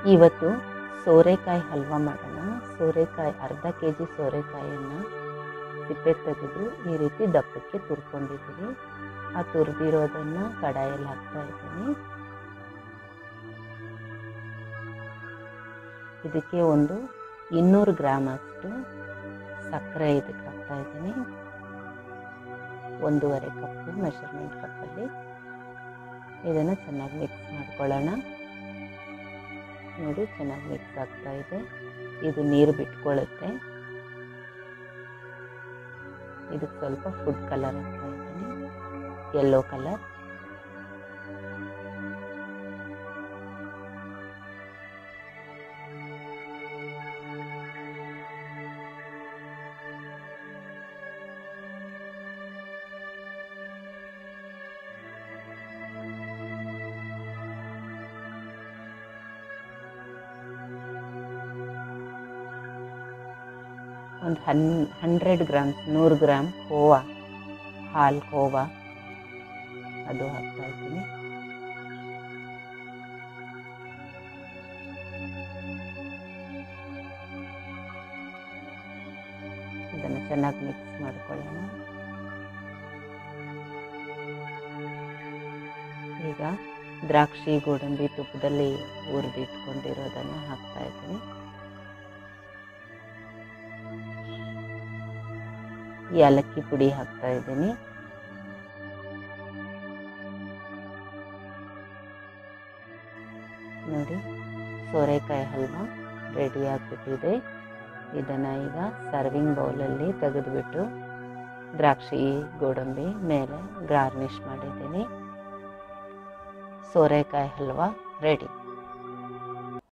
ಇವತ್ತು ಸೋರೆಕಾಯಿ ಹಲ್ವಾ ಮಾಡೋಣ. ಸೋರೆಕಾಯಿ ಅರ್ಧ ಕೆ ಜಿ ಸೋರೆಕಾಯಿಯನ್ನು ಸಿಪ್ಪೆ ತೆಗೆದು ಈ ರೀತಿ ದಪ್ಪಕ್ಕೆ ತುರ್ಕೊಂಡಿದ್ದೀನಿ. ಆ ತುರಿದಿರೋದನ್ನು ಕಡಾಯಲ್ಲಿ ಹಾಕ್ತಾ ಇದ್ದೀನಿ. ಇದಕ್ಕೆ ಒಂದು 200 ಗ್ರಾಮ್ ಅಷ್ಟು ಸಕ್ಕರೆ ಇದಕ್ಕೆ ಹಾಕ್ತಾ ಇದ್ದೀನಿ. 1.5 ಕಪ್ಪು ಮೆಷರ್ಮೆಂಟ್ ಕಪ್ಪಲ್ಲಿ ಇದನ್ನು ಚೆನ್ನಾಗಿ ಮಿಕ್ಸ್ ಮಾಡ್ಕೊಳ್ಳೋಣ. ನೋಡಿ, ಚೆನ್ನಾಗಿ ಮಿಕ್ಸ್ ಆಗ್ತಾ ಇದೆ. ಇದು ನೀರು ಬಿಟ್ಕೊಳ್ಳುತ್ತೆ. ಇದಕ್ಕೆ ಸ್ವಲ್ಪ ಫುಡ್ ಕಲರ್ ಹಾಕ್ತಾ ಇದ್ದೀನಿ, ಯೆಲ್ಲೋ ಕಲರ್. ಒಂದು 100 ಗ್ರಾಮ್ಸ್ 100 ಗ್ರಾಮ್ ಖೋವಾ, ಹಾಲು ಖೋವಾ ಅದು ಹಾಕ್ತಾ ಇದ್ದೀನಿ. ಇದನ್ನು ಚೆನ್ನಾಗಿ ಮಿಕ್ಸ್ ಮಾಡ್ಕೊಳ್ಳೋಣ. ಈಗ ದ್ರಾಕ್ಷಿ ಗೋಡಂಬಿ ತುಪ್ಪದಲ್ಲಿ ಹುರಿದಿಟ್ಕೊಂಡಿರೋದನ್ನು ಹಾಕ್ತಾ ಇದ್ದೀನಿ. ಏಲಕ್ಕಿ ಪುಡಿ ಹಾಕ್ತಾ ಇದ್ದೀನಿ. ನೋಡಿ, ಸೋರೆಕಾಯಿ ಹಲ್ವಾ ರೆಡಿ ಆಗಿಬಿಟ್ಟಿದೆ. ಇದನ್ನು ಈಗ ಸರ್ವಿಂಗ್ ಬೌಲಲ್ಲಿ ತೆಗೆದುಬಿಟ್ಟು ದ್ರಾಕ್ಷಿ ಗೋಡಂಬಿ ಮೇಲೆ ಗಾರ್ನಿಷ್ ಮಾಡಿದ್ದೀನಿ. ಸೋರೆಕಾಯಿ ಹಲ್ವಾ ರೆಡಿ.